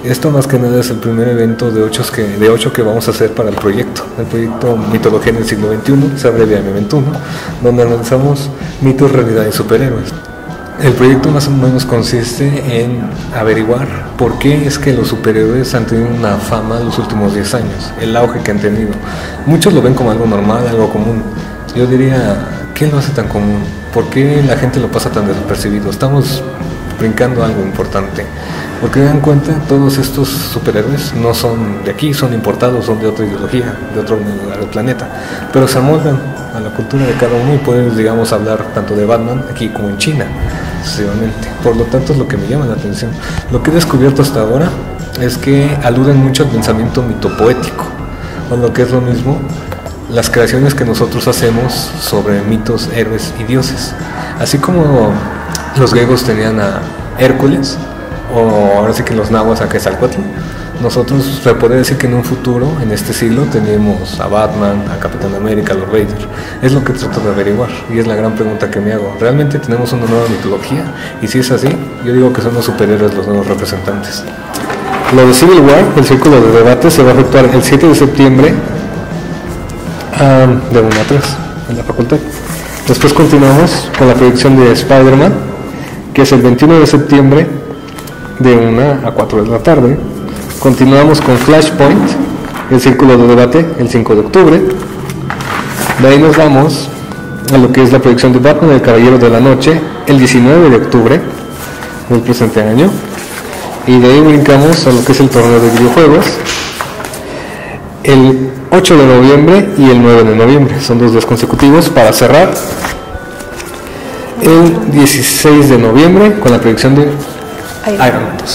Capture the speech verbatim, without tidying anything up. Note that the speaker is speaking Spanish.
Esto más que nada es el primer evento de ocho que, de ocho que vamos a hacer para el proyecto. El proyecto Mitología en el siglo veintiuno, se abrevia M veintiuno, donde analizamos mitos, realidad y superhéroes. El proyecto más o menos consiste en averiguar por qué es que los superhéroes han tenido una fama los últimos diez años, el auge que han tenido. Muchos lo ven como algo normal, algo común. Yo diría, ¿qué lo hace tan común? ¿Por qué la gente lo pasa tan desapercibido? Estamos brincando algo importante. Porque dan cuenta, todos estos superhéroes no son de aquí, son importados, son de otra ideología, de otro lugar del planeta, pero se amoldan a la cultura de cada uno y pueden, digamos, hablar tanto de Batman aquí como en China, sucesivamente. Por lo tanto, es lo que me llama la atención. Lo que he descubierto hasta ahora es que aluden mucho al pensamiento mitopoético, o lo que es lo mismo, las creaciones que nosotros hacemos sobre mitos, héroes y dioses. Así como los griegos tenían a Hércules, o ahora sí que los nahuas a Quetzalcóatl, nosotros se podría decir que en un futuro, en este siglo, tenemos a Batman, a Capitán América, a Lord Vader. Es lo que trato de averiguar y es la gran pregunta que me hago. ¿Realmente tenemos una nueva mitología? Y si es así, yo digo que son los superhéroes los nuevos representantes. Lo de Civil War, el círculo de debate, se va a efectuar el siete de septiembre um, de una a tres en la facultad. Después continuamos con la proyección de Spider-Man, que es el veintiuno de septiembre de una a cuatro de la tarde. Continuamos con Flashpoint, el círculo de debate, el cinco de octubre. De ahí nos vamos a lo que es la proyección de Batman, el Caballero de la Noche, el diecinueve de octubre del presente año. Y de ahí brincamos a lo que es el torneo de videojuegos, el ocho de noviembre y el nueve de noviembre. Son dos días consecutivos para cerrar el dieciséis de noviembre con la proyección de Iron Man dos.